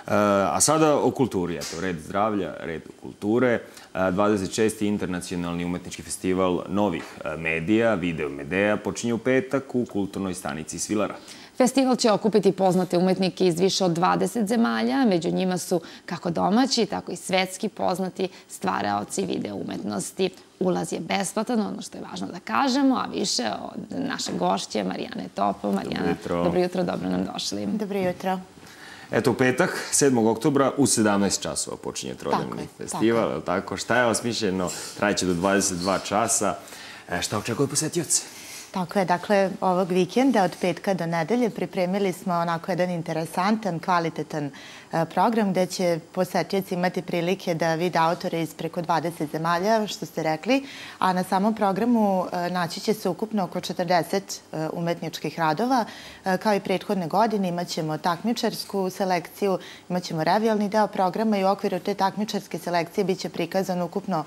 A sada o kulturi, eto, red zdravlja, red kulture, 26. internacionalni umetnički festival novih medija, Video Medea, počinje u petak u kulturnoj stanici Svilara. Festival će okupiti poznate umetnike iz više od 20 zemalja, među njima su kako domaći, tako i svetski poznati stvaraoci video umetnosti. Ulaz je besplatan, ono što je važno da kažemo, a više od naše gošće Marijane Topo. Marijana, dobro jutro, dobro nam došli. Dobro jutro. Eto, u petak, 7. oktobra, u 17 časova počinje trodnevni festival, je li tako? Šta je osmišljeno? Trajeće do 22 časa. Šta očekuje posetioce? Tako je, dakle, ovog vikenda od petka do nedelje pripremili smo onako jedan interesantan, kvalitetan program gde će posetioci imati prilike da vide autore iz preko 20 zemalja, što ste rekli, a na samom programu naći će se ukupno oko 40 umetničkih radova. Kao i prethodne godine imaćemo takmičarsku selekciju, imaćemo revijalni deo programa i u okviru te takmičarske selekcije biće prikazano ukupno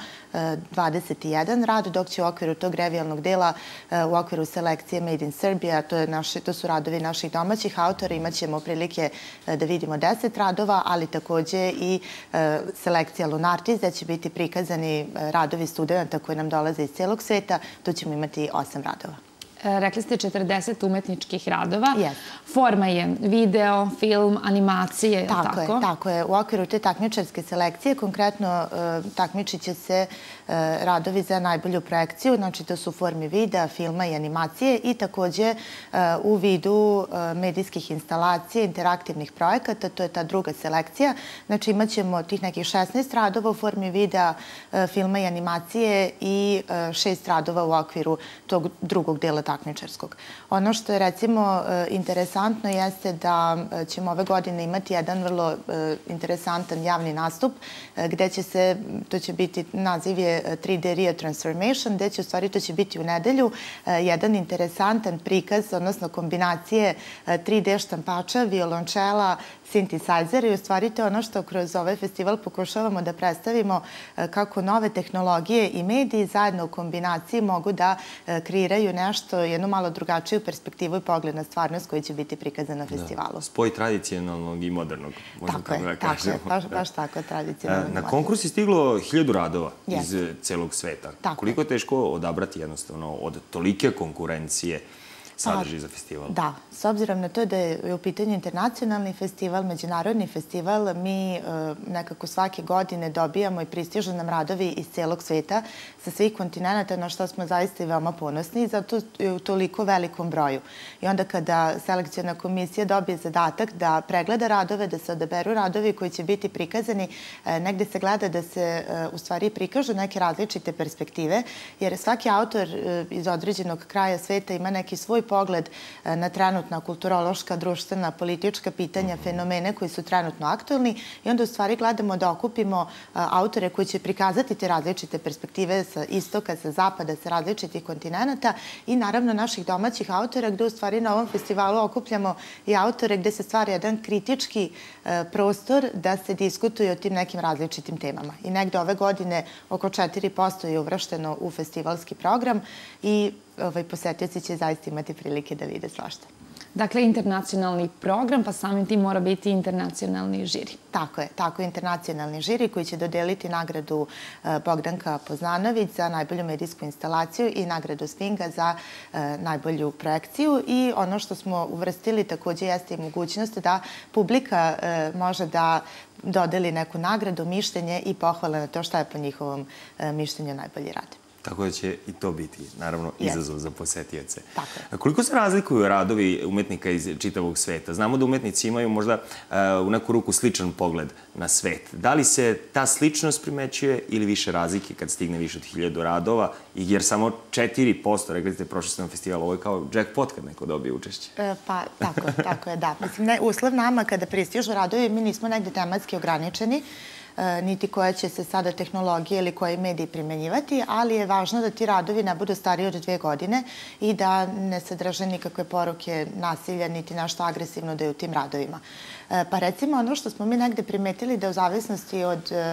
21 rad, dok će u okviru tog revijalnog dela u okviru selekcije Made in Serbia, to su radovi naših domaćih autora, imaćemo prilike da vidimo 10 radova, ali takođe i selekcija Lunartis, gde će biti prikazani radovi studenta koji nam dolaze iz celog sveta, tu ćemo imati 8 radova. Rekli ste 40 umetničkih radova. Forma je video, film, animacije, je li tako? Tako je. U okviru te takmičarske selekcije konkretno takmičit će se radovi za najbolju projekciju, znači to su u formi videa, filma i animacije i takođe u vidu medijskih instalacija, interaktivnih projekata, to je ta druga selekcija. Znači imat ćemo tih nekih 16 radova u formi videa, filma i animacije i 6 radova u okviru tog drugog dela takmičarskog. Ono što je recimo interesantno jeste da ćemo ove godine imati jedan vrlo interesantan javni nastup gde će se, to će biti, naziv je 3D Rio Transformation, gde će u stvari, to će biti u nedelju, jedan interesantan prikaz, odnosno kombinacije 3D štampača, violončela, synthesizer i u stvari to je ono što kroz ovaj festival pokušavamo da predstavimo kako nove tehnologije i mediji zajedno u kombinaciji mogu da kreiraju nešto, jednu malo drugačiju perspektivu i pogled na stvarnost koji će biti prikazan na festivalu. Spoj tradicionalnog i modernog, možda tako da kažemo. Tako je, baš tako, tradicionalnog i modernog. Na konkurs je stiglo 1000 radova iz celog sveta. Koliko je teško odabrati jednostavno od tolike konkurencije sadrži za festival? Da, s obzirom na to da je u pitanju internacionalni festival, međunarodni festival, mi nekako svake godine dobijamo i pristižu nam radovi iz celog sveta sa svih kontinenta, na što smo zaista i veoma ponosni i zato je u toliko velikom broju. I onda kada selekciona komisija dobije zadatak da pregleda radove, da se odaberu radovi koji će biti prikazani, negde se gleda da se u stvari prikažu neke različite perspektive, jer svaki autor iz određenog kraja sveta ima neki svoj pogled na trenutna kulturološka, društvena, politička pitanja, fenomene koji su trenutno aktuelni i onda u stvari gledamo da okupimo autore koji će prikazati te različite perspektive sa istoka, sa zapada, sa različitih kontinenta i naravno naših domaćih autora gde u stvari na ovom festivalu okupljamo i autore gde se stvara jedan kritički prostor da se diskutuje o tim nekim različitim temama. I negde ove godine oko 4% je uvršteno u festivalski program i posetioci će zaista imati prilike da vide svašta. Dakle, internacionalni program, pa samim tim mora biti internacionalni žiri. Tako je, internacionalni žiri koji će dodeliti nagradu Bogdanka Poznanović za najbolju medijsku instalaciju i nagradu Sfinga za najbolju projekciju. I ono što smo uvrstili takođe jeste i mogućnost da publika može da dodeli neku nagradu, mišljenje i pohvale na to šta je po njihovom mišljenju najbolji rad. Tako da će i to biti, naravno, izazov za posetioce. Tako je. Koliko se razlikuju radovi umetnika iz čitavog sveta? Znamo da umetnici imaju možda u neku ruku sličan pogled na svet. Da li se ta sličnost primećuje ili više razlike kad stigne više od 1000 radova? Jer samo 4%, rekli ste, prošli ste na festival, ovo je kao jackpot kad neko dobije učešće. Pa, tako je, da. Mislim, uslov nama kada pristižu radovi, mi nismo negde tematski ograničeni, niti koja će se sada tehnologije ili koji mediji primenjivati, ali je važno da ti radovi ne budu stariji od 2 godine i da ne sadrže nikakve poruke nasilja, niti nešto agresivno da je u tim radovima. Pa recimo ono što smo mi negde primetili da u zavisnosti od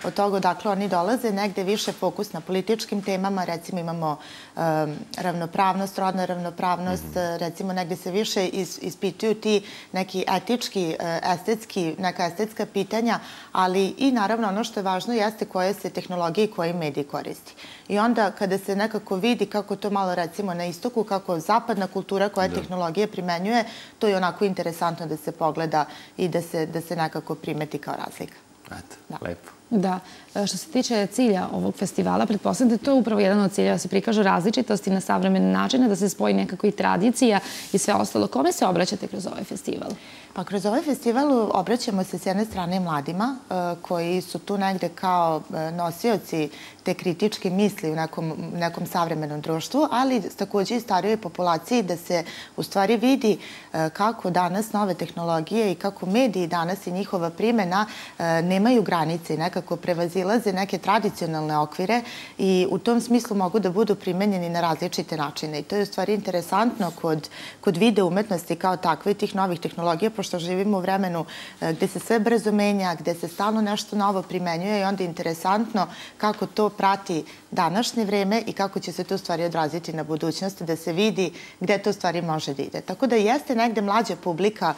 od toga odakle oni dolaze, negde više fokus na političkim temama, recimo imamo ravnopravnost, rodna ravnopravnost, recimo negde se više ispituju ti neki etički, neka estetska pitanja, ali i naravno ono što je važno jeste koje se tehnologije i koji mediji koristi. I onda kada se nekako vidi kako to malo recimo na istoku, kako zapadna kultura koja tehnologije primenjuje, to je onako interesantno da se pogleda i da se nekako primeti kao razlika. Eto, lepo. Da. Što se tiče cilja ovog festivala, pretpostavljam da je to upravo jedan od cilja da se prikažu različitosti na savremene načine, da se spoji nekako i tradicija i sve ostalo. Kome se obraćate kroz ovaj festival? Pa kroz ovaj festival obraćamo se s jedne strane mladima koji su tu negde kao nosioci te kritičke misli u nekom savremenom društvu, ali takođe i starijoj populaciji da se u stvari vidi kako danas nove tehnologije i kako mediji danas i njihova primjena nemaju granice i nekako prevazilaze neke tradicionalne okvire i u tom smislu mogu da budu primenjeni na različite načine. I to je u stvari interesantno kod video umetnosti kao takve i tih novih tehnologija, pošto živimo u vremenu gde se sve brzo menja, gde se stalno nešto novo primenjuje i onda je interesantno kako to prati današnje vreme i kako će se to stvari odraziti na budućnost, da se vidi gde to stvari može da ide. Tako da jeste negde mlađa publika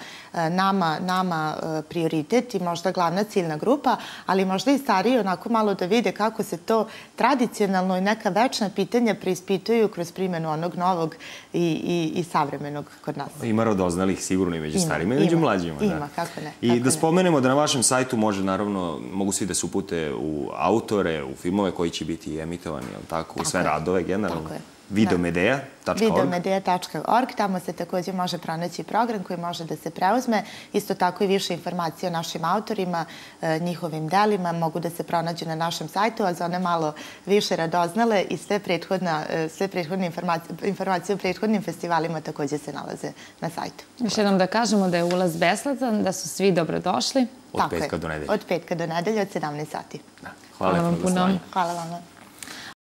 nama prioritet i možda glavna ciljna grupa, ali možda i stariji onako malo da vide kako se to tradicionalno i neka večna pitanja preispituju kroz primjenu onog novog i savremenog kod nas. Ima radoznalih sigurno i među starima i među mlađima. Ima, kako ne. I da spomenemo da na vašem sajtu mogu svi da se upute u autore, u filmove koji će biti emitovani, u sve radove generalno. Videomedeja.org. Videomedeja.org, tamo se takođe može pronaći program koji može da se preuzme. Isto tako i više informacije o našim autorima, njihovim delima mogu da se pronađu na našem sajtu, a za one malo više radoznale i sve prethodne informacije o prethodnim festivalima takođe se nalaze na sajtu. Još jednom da kažemo da je ulaz besplatan, da su svi dobrodošli. Od petka do nedelje. Od petka do nedelje, od 17 sati. Hvala vam puno. Hvala vam.